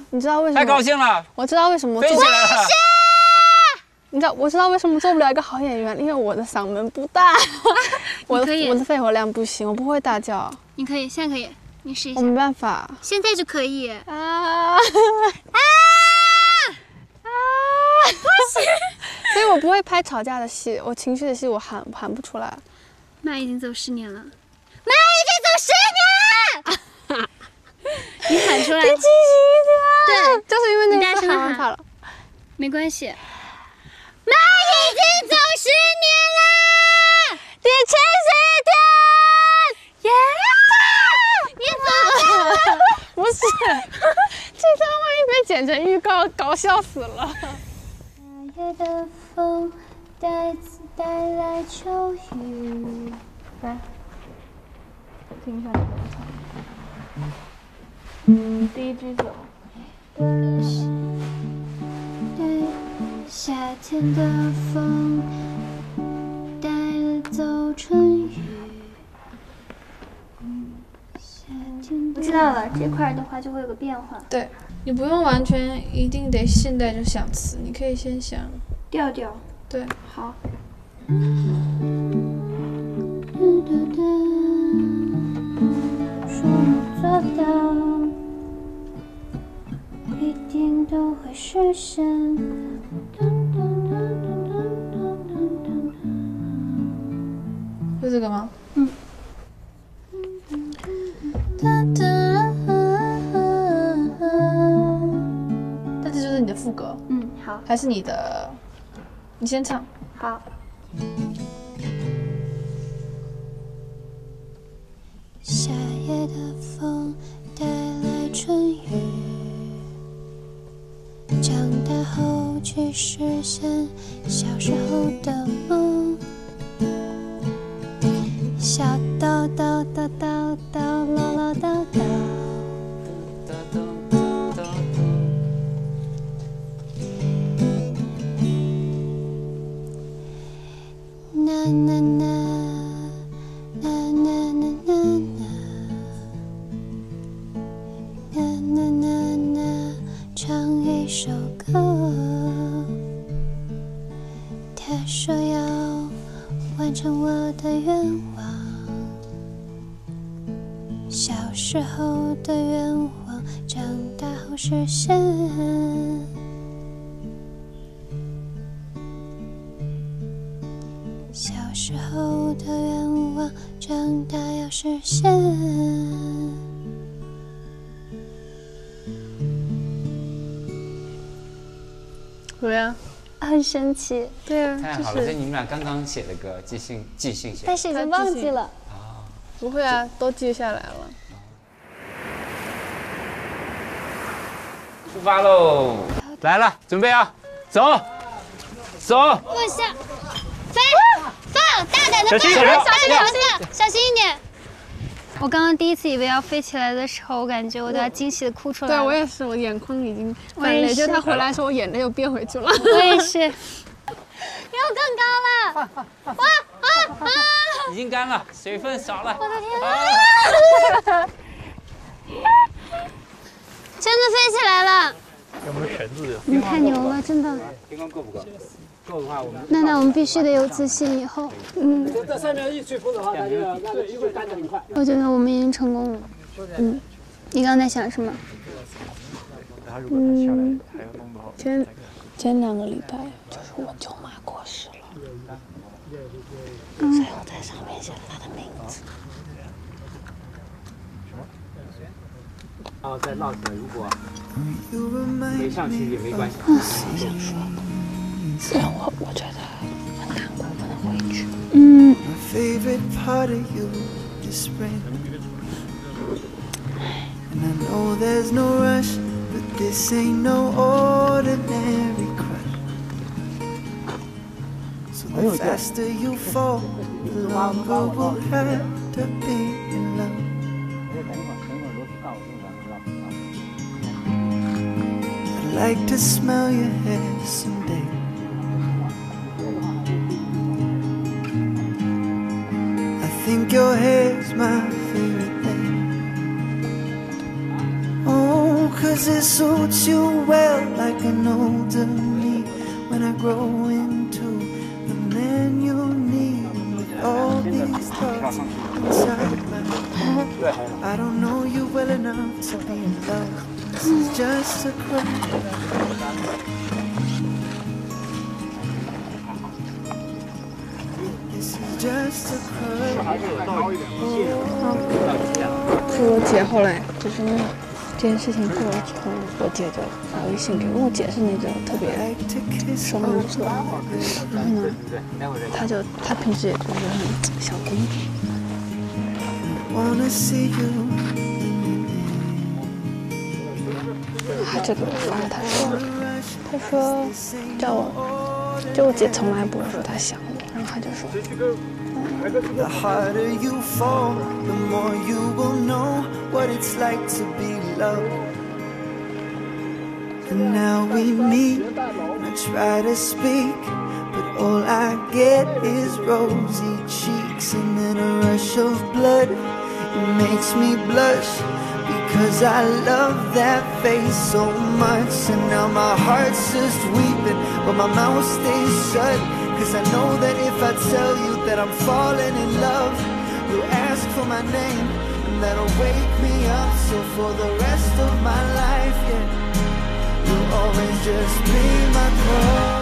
你知道为什么？ 太高兴了！ 我知道为什么我飞起来了！ 我知道为什么做不了一个好演员，因为我的嗓门不大，我的肺活量不行，我不会大叫。 你可以，现在可以，你试一下。 我没办法。 现在就可以。 啊！不行。所以我不会拍吵架的戏，我情绪的戏我喊不出来。 妈已经走10年了，妈已经走10年了。你喊出来。 别清醒一点。 对， 就是因为那次大声喊他了。 没关系。妈已经走10年了， 你清醒一点！ 你走了。 不是，这段万一被剪成预告，搞笑死了。 夏夜的风带来秋雨。 来，听一下你的唱。第一句走。 对，夏天的风带走春雨。我知道了，这块的话就会有个变化。 对，你不用完全一定得现在就想词，你可以先想调调。 对， 好。说做到，一定都会实现。 是这个吗？ 嗯。 但这就是你的副歌。 嗯，好。 还是你的，你先唱。 好。夏夜的风带来春雨，长大后去实现小时候的梦。小叨叨叨叨叨唠唠叨叨，呐呐呐呐呐呐呐呐呐呐呐，唱一首歌。他说要完成我的愿望。小时候的愿望，长大后实现。小时候的愿望，长大要实现。 怎么样？ 很神奇。 对啊， 太好了，这你们俩刚刚写的歌，即兴写的。 但是已经忘记了。 不会啊，都记下来了。 出发喽！来了，准备啊，走，走。 往下，飞，放，大胆的放，小心一点。我刚刚第一次以为要飞起来的时候，我感觉我都要惊喜的哭出来了。 对我也是，我眼眶已经泛泪，就他回来的时候，我眼泪又憋回去了。 我也是。又更高了！哇啊！ 已经干了，水分少了。 我的天啊！真的飞起来了！ 有没有全自由？ 你太牛了，真的。 天空够不够？够的话，我们。 那我们必须得有自信，以后。 这上面一吹风的话，它那个一会干得很快。 我觉得我们已经成功了。你刚才想什么？ 前2个礼拜就是我舅妈过世了，所以我在上面写了她的名字。 然后再闹起来，如果没上去也没关系。 我想说，虽然我觉得很难过，不能回去。 And I know there's no rush, but this ain't no ordinary crush. So the faster you fall, the longer we'll have to be in love. I'd like to smell your hair someday. I think your hair's my favorite thing. 'cause it suits you well like an older me. When I grow into the man you need, with all these thoughts inside my head, I don't know you well enough to be in love. This is just a crush. This is just a crush. 是我姐后来就是那这件事情过了之后，我姐就发微信给我。我姐是那种特别双鱼座，然后呢，她平时也就是很小公主。她就给我发了，她说叫我，就我姐从来不会说她想我，然后她就说。 The harder you fall, the more you will know what it's like to be loved. And now we meet, and I try to speak, but all I get is rosy cheeks and then a rush of blood. It makes me blush because I love that face so much. And now my heart's just weeping, but my mouth stays shut. 'Cause I know that if I tell you that I'm falling in love, you'll ask for my name, and that'll wake me up. So for the rest of my life, yeah, you'll always just be my girl.